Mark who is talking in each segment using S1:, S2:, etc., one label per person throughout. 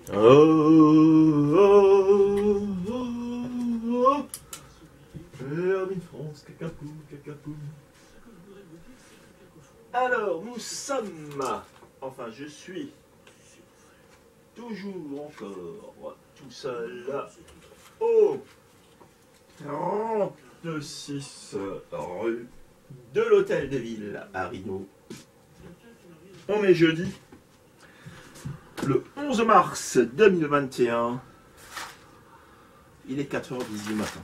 S1: Oh, oh, oh, oh. Hermine France, cacapou, cacapou. Alors, nous sommes, enfin je suis toujours encore tout seul au 36 rue de l'Hôtel de Ville à Rino. On est jeudi, le 11 mars 2021, il est 4h10 du matin.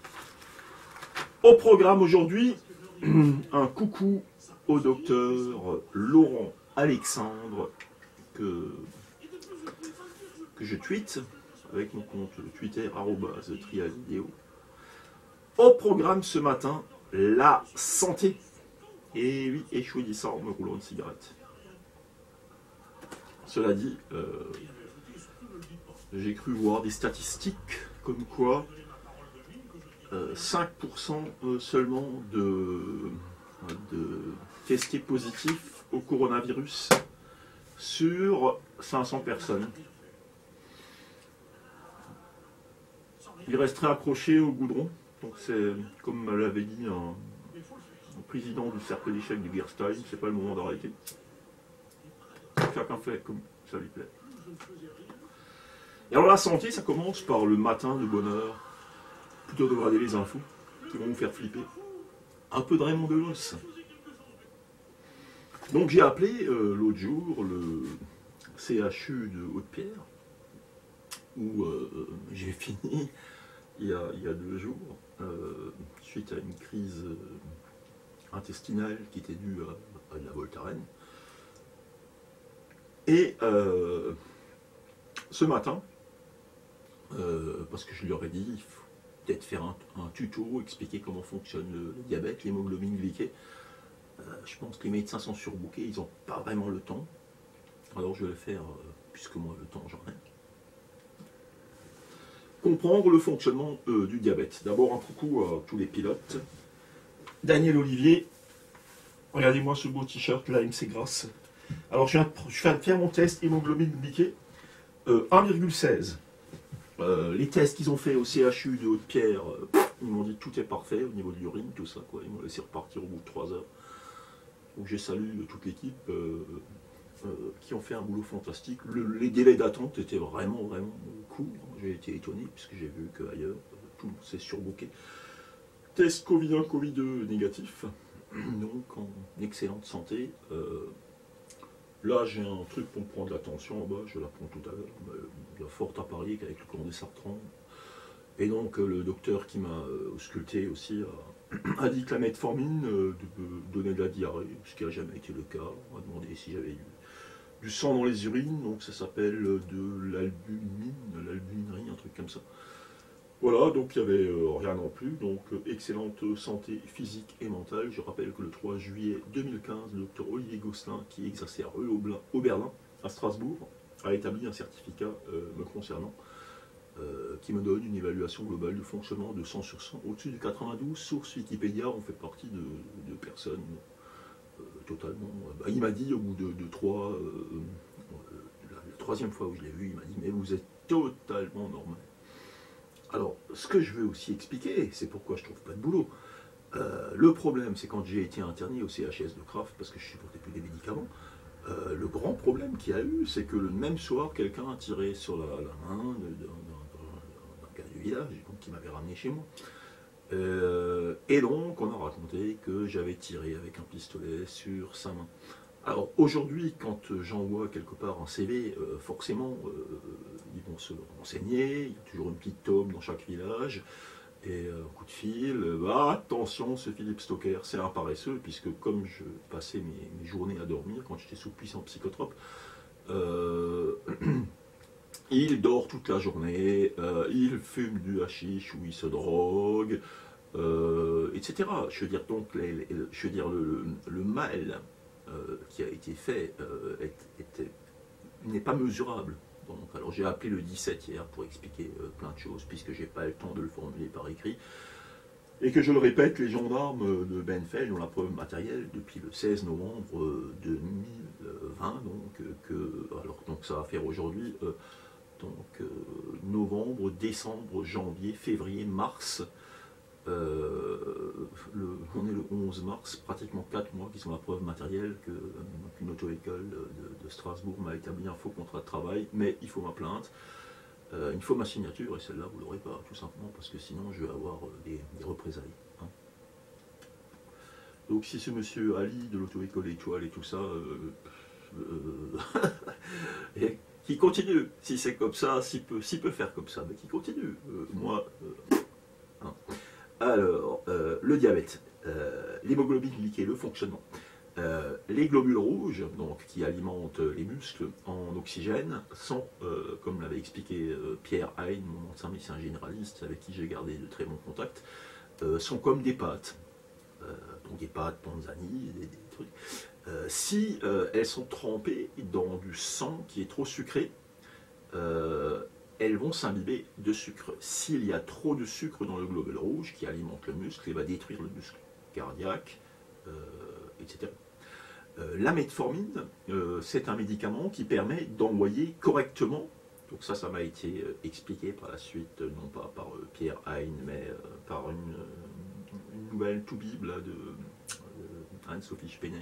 S1: Au programme aujourd'hui, un coucou au docteur Laurent Alexandre que je tweete avec mon compte Twitter @trialvideo. Au programme ce matin, la santé. Et oui, et je vous dis ça en me roulant une cigarette. Cela dit, j'ai cru voir des statistiques comme quoi 5% seulement de testés positifs au coronavirus sur 500 personnes. Il resterait accroché au goudron. Donc c'est, comme l'avait dit un président du cercle d'échecs du Gerstein, c'est pas le moment d'arrêter. Chacun fait comme ça lui plaît. Et alors la santé, ça commence par le matin de bonne heure, plutôt de regarder les infos qui vont vous faire flipper. Un peu de Raymond Devos. Donc j'ai appelé l'autre jour le CHU de Haute-Pierre, où j'ai fini il y a 2 jours, suite à une crise intestinale qui était due à de la Voltaren. Et ce matin, parce que je leur ai dit, il faut peut-être faire un tuto, expliquer comment fonctionne le diabète, l'hémoglobine glyquée. Je pense que les médecins sont surbookés, ils n'ont pas vraiment le temps. Alors je vais le faire, puisque moi le temps j'en ai. Comprendre le fonctionnement du diabète. D'abord un coucou à tous les pilotes. Daniel Olivier, regardez-moi ce beau t-shirt, là, MC Grasse. Alors je viens de faire mon test hémoglobine glyquée, 1,16. Les tests qu'ils ont fait au CHU de Haute-Pierre, ils m'ont dit tout est parfait au niveau de l'urine, tout ça, quoi. Ils m'ont laissé repartir au bout de 3 heures. Donc j'ai salué toute l'équipe qui ont fait un boulot fantastique. Les délais d'attente étaient vraiment courts. J'ai été étonné puisque j'ai vu qu'ailleurs, tout le monde s'est surbooké. Test Covid-1, Covid-2 négatif. Donc en excellente santé. Là j'ai un truc pour me prendre la tension en bas, je la prends tout à l'heure. Il y a fort à parier qu'avec le courant des Sartrans. Et donc le docteur qui m'a ausculté aussi a dit que la metformine donnait de la diarrhée, ce qui n'a jamais été le cas. On m'a demandé si j'avais du sang dans les urines, donc ça s'appelle de l'albuminerie, un truc comme ça. Voilà, donc il n'y avait rien non plus, donc excellente santé physique et mentale. Je rappelle que le 3 juillet 2015, le docteur Olivier Gosselin, qui exerçait à Oberlin, à Strasbourg, a établi un certificat me concernant, qui me donne une évaluation globale de fonctionnement de 100 sur 100, au-dessus du 92. Source Wikipédia, on fait partie de personnes totalement... il m'a dit au bout de 3... la 3e fois où je l'ai vu, il m'a dit « mais vous êtes totalement normal ». Alors, ce que je veux aussi expliquer, c'est pourquoi je ne trouve pas de boulot. Le problème, c'est quand j'ai été interné au CHS de Kraft, parce que je supportais plus des médicaments, le grand problème qu'il y a eu, c'est que le même soir, quelqu'un a tiré sur la main d'un gars du village, donc, qui m'avait ramené chez moi. Et donc, on a raconté que j'avais tiré avec un pistolet sur sa main. Alors, aujourd'hui, quand j'envoie quelque part un CV, forcément, ils vont se renseigner, il y a toujours une petite tome dans chaque village, et un coup de fil, attention, ce Philippe Stocker, c'est un paresseux, puisque comme je passais mes journées à dormir, quand j'étais sous puissant psychotrope, il dort toute la journée, il fume du hashish ou il se drogue, etc. Je veux dire, donc, je veux dire, le mal qui a été fait n'est pas mesurable. Donc, alors j'ai appelé le 17 hier pour expliquer plein de choses, puisque j'ai pas le temps de le formuler par écrit. Et que je le répète, les gendarmes de Benfeld ont la preuve matérielle depuis le 16 novembre 2020, donc ça va faire aujourd'hui Donc novembre, décembre, janvier, février, mars. On est le 11 mars, pratiquement 4 mois qui sont la preuve matérielle qu'une auto-école de Strasbourg m'a établi un faux contrat de travail, mais il faut ma plainte. Il faut ma signature, et celle-là, vous ne l'aurez pas, tout simplement, parce que sinon, je vais avoir des représailles. Hein. Donc, si ce monsieur Ali de l'auto-école étoile et tout ça, et qui continue, si c'est comme ça, s'il peut faire comme ça, mais qui continue. Moi, hein. Alors, le diabète, l'hémoglobine glyquée, le fonctionnement. Les globules rouges, donc, qui alimentent les muscles en oxygène, sont, comme l'avait expliqué Pierre Hein, mon ancien médecin généraliste, avec qui j'ai gardé de très bons contacts, sont comme des pâtes. Donc des pâtes Panzani, des trucs. Si elles sont trempées dans du sang qui est trop sucré, elles vont s'imbiber de sucre. S'il y a trop de sucre dans le globule rouge qui alimente le muscle, il va détruire le muscle cardiaque, etc. La metformine, c'est un médicament qui permet d'envoyer correctement, donc ça m'a été expliqué par la suite, non pas par Pierre Hein, mais par une nouvelle tout bible là, de Anne-Sophie Spener,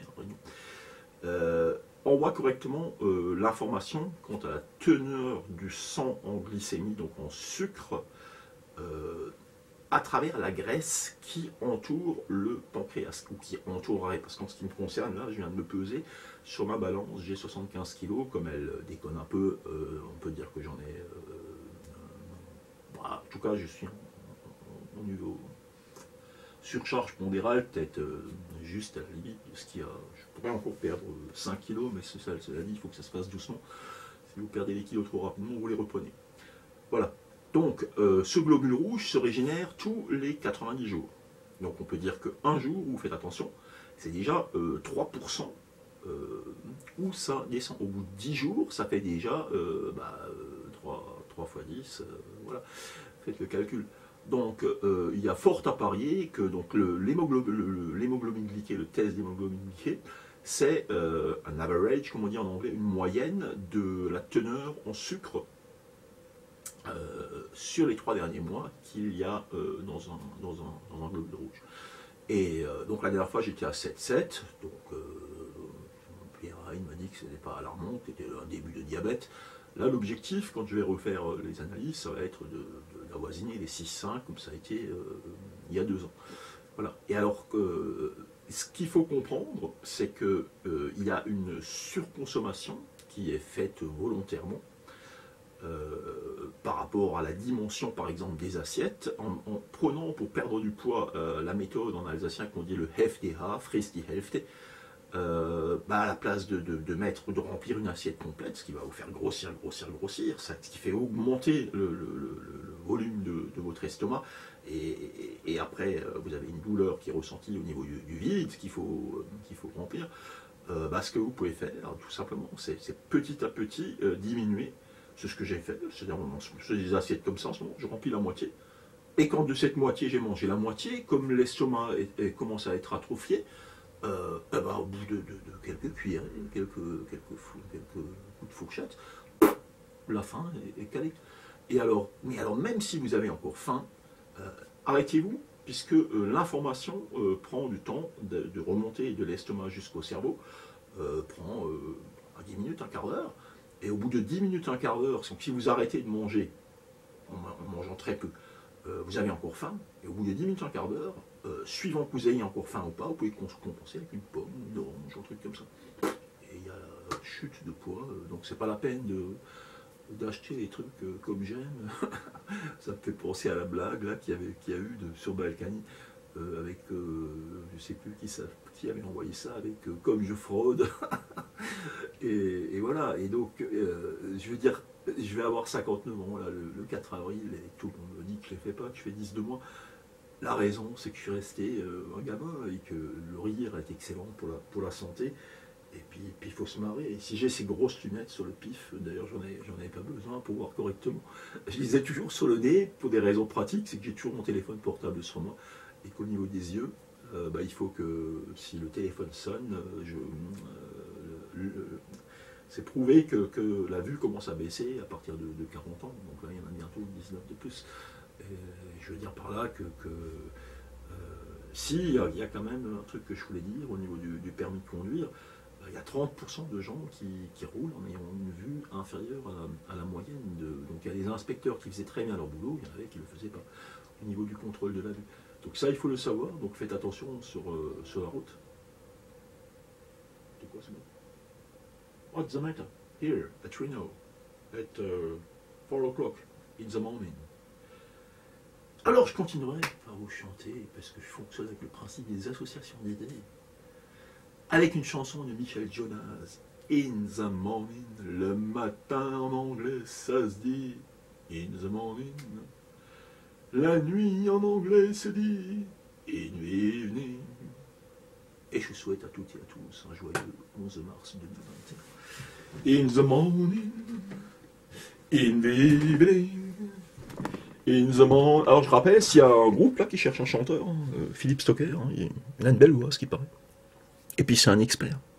S1: envoie correctement l'information quant à la teneur du sang en glycémie, donc en sucre, à travers la graisse qui entoure le pancréas, ou qui entourerait, parce qu'en ce qui me concerne, là, je viens de me peser, sur ma balance, j'ai 75 kg, comme elle déconne un peu, on peut dire que j'en ai... en tout cas, je suis au niveau surcharge pondérale, peut-être juste à la limite de ce qu'il y a. Je pourrais encore perdre 5 kg, mais cela dit, il faut que ça se fasse doucement. Si vous perdez les kilos trop rapidement, vous les reprenez. Voilà. Donc, ce globule rouge se régénère tous les 90 jours. Donc, on peut dire qu'un jour, où vous faites attention, c'est déjà 3%, où ça descend. Au bout de 10 jours, ça fait déjà 3 fois 10, voilà, faites le calcul. Donc, il y a fort à parier que l'hémoglobine glyquée, le test d'hémoglobine glyquée, c'est un average, comme on dit en anglais, une moyenne de la teneur en sucre sur les 3 derniers mois qu'il y a dans un globule rouge. Et donc la dernière fois j'étais à 7,7, donc Pierre Hein m'a dit que ce n'était pas alarmant, que c'était un début de diabète. Là l'objectif, quand je vais refaire les analyses, ça va être d'avoisiner les 6,5 comme ça a été il y a 2 ans. Voilà. Et alors ce qu'il faut comprendre, c'est qu'il y a une surconsommation qui est faite volontairement par rapport à la dimension, par exemple, des assiettes, en prenant pour perdre du poids la méthode en alsacien qu'on dit le Hälfte, frisst die Hälfte, à la place de remplir une assiette complète, ce qui va vous faire grossir, ce qui fait augmenter le volume de votre estomac, et après vous avez une douleur qui est ressentie au niveau du vide qu'il faut remplir. Ce que vous pouvez faire, tout simplement, c'est petit à petit diminuer. C'est ce que j'ai fait, c'est-à-dire des assiettes comme ça en ce moment, je remplis la moitié, et quand de cette moitié j'ai mangé la moitié, comme l'estomac commence à être atrophié, au bout de quelques cuillerées, quelques coups de fourchette, la faim est calée. Mais alors même si vous avez encore faim, arrêtez-vous, puisque l'information prend du temps de remonter de l'estomac jusqu'au cerveau, prend 10 minutes, un quart d'heure. Et au bout de 10 minutes, un quart d'heure, si vous arrêtez de manger, en mangeant très peu, vous avez encore faim. Et au bout de 10 minutes, un quart d'heure, suivant que vous ayez encore faim ou pas, vous pouvez compenser avec une pomme, une orange, un truc comme ça. Et il y a la chute de poids, donc c'est pas la peine d'acheter des trucs comme j'aime. Ça me fait penser à la blague là qu'il y a eu sur Balkany, avec, je sais plus qui avait envoyé ça, avec comme je fraude. et voilà, et donc, je veux dire, je vais avoir 59 ans là, le 4 avril, et tout le monde me dit que je ne les fais pas, que je fais 10 de moins. La raison, c'est que je suis resté un gamin, et que le rire est excellent pour la santé. Et puis il faut se marrer. Et si j'ai ces grosses lunettes sur le pif, d'ailleurs j'en ai pas besoin pour voir correctement. Je les ai toujours sur le nez pour des raisons pratiques, c'est que j'ai toujours mon téléphone portable sur moi, et qu'au niveau des yeux, il faut que si le téléphone sonne, C'est prouvé que la vue commence à baisser à partir de 40 ans. Donc là, il y en a bientôt 19 de plus. Et je veux dire par là si, il y a quand même un truc que je voulais dire au niveau du permis de conduire. Il y a 30% de gens qui roulent en ayant une vue inférieure à la moyenne. Donc il y a des inspecteurs qui faisaient très bien leur boulot, il y en avait qui ne le faisaient pas au niveau du contrôle de la vue. Donc ça, il faut le savoir, donc faites attention sur la route. C'est quoi ce mot? What's the matter? Here, at Reno, at 4 o'clock in the morning. Alors je continuerai à vous chanter, parce que je fonctionne avec le principe des associations d'idées, avec une chanson de Michel Jonas, In the morning, le matin en anglais ça se dit, In the morning, la nuit en anglais se dit, In the evening. Et je souhaite à toutes et à tous un joyeux 11 mars 2021. In the morning, in the evening. In the morning. Alors je rappelle, s'il y a un groupe là qui cherche un chanteur, Philippe Stocker, il a une belle voix, ce qui paraît. Et puis c'est un expert.